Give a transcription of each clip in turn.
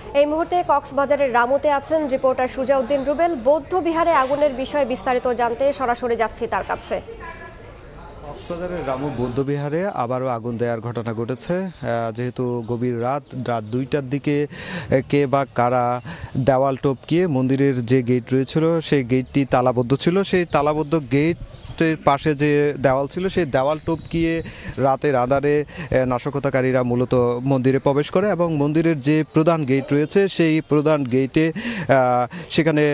এই মুহূর্তে কক্সবাজারের রামুতে আছেন রিপোর্টার সুজাউদ্দিন রুবেল। বৌদ্ধ বিহারে আগুনের বিষয়ে বিস্তারিত জানতে সরাসরি যাচ্ছি তার কাছে। কক্সবাজারের রামু বৌদ্ধবিহারে আবারও আগুন দেওয়ার ঘটনা ঘটেছে। যেহেতু গভীর রাত 2টার দিকে কে বা কারা দেওয়াল টপকিয়ে মন্দিরের যে গেট রয়েছিল সেই গেটটি তালাবদ্ধ ছিল, সেই তালাবদ্ধ গেটের পাশে যে দেওয়াল ছিল সেই দেওয়াল টপকিয়ে রাতের আঁধারে নাশকতাকারীরা মূলত মন্দিরে প্রবেশ করে এবং মন্দিরের যে প্রধান গেট রয়েছে সেই প্রধান গেটে সেখানে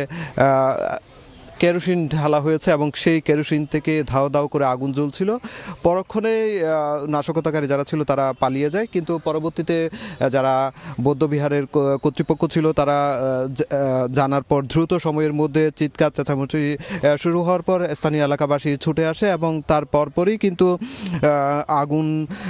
কেরোসিন ঢালা হয়েছে এবং সেই কেরোসিন থেকে ধাও ধাও করে আগুন জ্বলছিল। পরক্ষণে নাশকতাকারী যারা ছিল তারা পালিয়ে যায়, কিন্তু পরবর্তীতে যারা বৌদ্ধবিহারের কর্তৃপক্ষ ছিল তারা জানার পর দ্রুত সময়ের মধ্যে চিৎকার চেঁচামেচি শুরু হওয়ার পর স্থানীয় এলাকাবাসী ছুটে আসে এবং তার পরপরই কিন্তু আগুন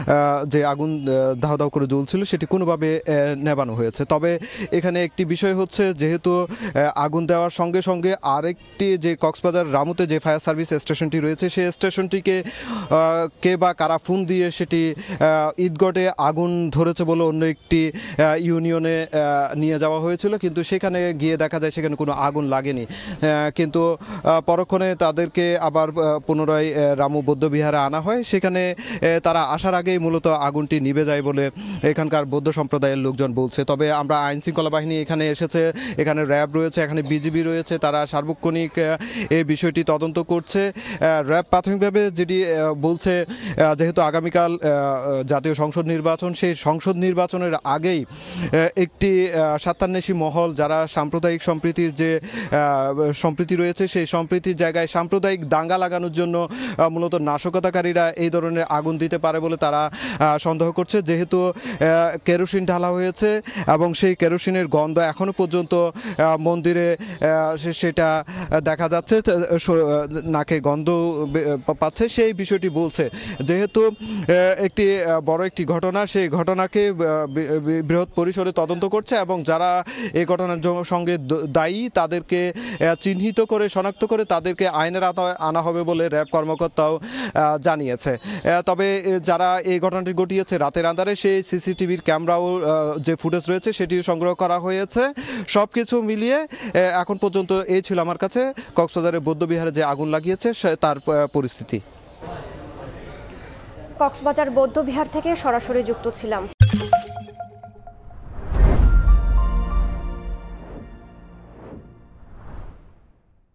ধাও ধাও করে জ্বলছিল সেটি কোনোভাবে নেভানো হয়েছে। তবে এখানে একটি বিষয় হচ্ছে, যেহেতু আগুন দেওয়ার সঙ্গে সঙ্গে আরেকটি যে কক্সবাজার রামুতে যে ফায়ার সার্ভিস স্টেশনটি রয়েছে সেই স্টেশনটিকে কে বা কারা ফোন দিয়ে সেটি ঈদগড়ে আগুন ধরেছে বলে অন্য একটি ইউনিয়নে নিয়ে যাওয়া হয়েছিল, কিন্তু সেখানে গিয়ে দেখা যায় সেখানে কোনো আগুন লাগেনি। কিন্তু পরক্ষণে তাদেরকে আবার পুনরায় রামু বৌদ্ধবিহারে আনা হয়। সেখানে তারা আসার আগেই মূলত আগুনটি নিভে যায় বলে এখানকার বৌদ্ধ সম্প্রদায়ের লোকজন বলছে। তবে আমরা আইন শৃঙ্খলা বাহিনী এখানে এসেছে, এখানে র্যাব রয়েছে, এখানে বিজিবি রয়েছে, তারা সার্বক্ষণিক এই বিষয়টি তদন্ত করছে। র্যাব প্রাথমিকভাবে যেটি বলছে, যেহেতু আগামীকাল জাতীয় সংসদ নির্বাচন, সেই সংসদ নির্বাচনের আগেই একটি স্বার্থান্বেষী মহল যারা সাম্প্রদায়িক সম্প্রীতির যে সম্প্রীতি রয়েছে সেই সম্প্রীতির জায়গায় সাম্প্রদায়িক দাঙ্গা লাগানোর জন্য মূলত নাশকতাকারীরা এই ধরনের আগুন দিতে পারে বলে তারা সন্দেহ করছে। যেহেতু কেরোসিন ঢালা হয়েছে এবং সেই কেরোসিনের গন্ধ এখনো পর্যন্ত মন্দিরে সেটা দেখা যাচ্ছে, নাকে গন্ধ পাচ্ছে, সেই বিষয়টি বলছে। যেহেতু একটি বড় একটি ঘটনা, সেই ঘটনাকে বৃহৎ পরিসরে তদন্ত করছে এবং যারা এই ঘটনার সঙ্গে দায়ী তাদেরকে চিহ্নিত করে শনাক্ত করে তাদেরকে আইনের আওতায় আনা হবে বলে র্যাব কর্মকর্তাও জানিয়েছে। তবে যারা এই ঘটনাটি ঘটিয়েছে রাতের আঁধারে, সেই সিসিটিভির ক্যামেরাও যে ফুটেজ রয়েছে সেটি সংগ্রহ করা হয়েছে। সব কিছু মিলিয়ে এখন পর্যন্ত এই ছিল আমার কাছে কক্সবাজারের বৌদ্ধবিহারে যে আগুন লাগিয়েছে তার পরিস্থিতি। কক্সবাজার বৌদ্ধবিহার থেকে সরাসরি যুক্ত ছিলাম।